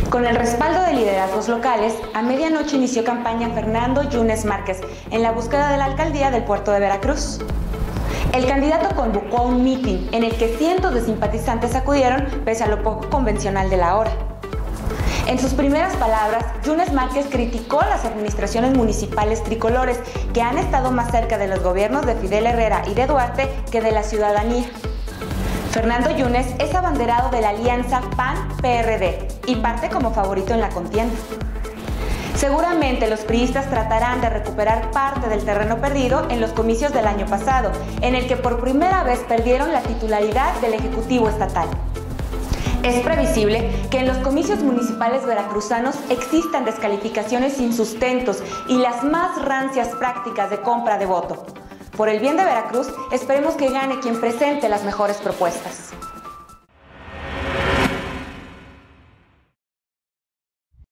Con el respaldo de liderazgos locales, a medianoche inició campaña Fernando Yunes Márquez en la búsqueda de la alcaldía del puerto de Veracruz. El candidato convocó a un mitin en el que cientos de simpatizantes acudieron pese a lo poco convencional de la hora. En sus primeras palabras, Yunes Márquez criticó las administraciones municipales tricolores que han estado más cerca de los gobiernos de Fidel Herrera y de Duarte que de la ciudadanía. Fernando Yunes es abanderado de la alianza PAN-PRD y parte como favorito en la contienda. Seguramente los priistas tratarán de recuperar parte del terreno perdido en los comicios del año pasado, en el que por primera vez perdieron la titularidad del Ejecutivo Estatal. Es previsible que en los comicios municipales veracruzanos existan descalificaciones sin sustentos y las más rancias prácticas de compra de voto. Por el bien de Veracruz, esperemos que gane quien presente las mejores propuestas.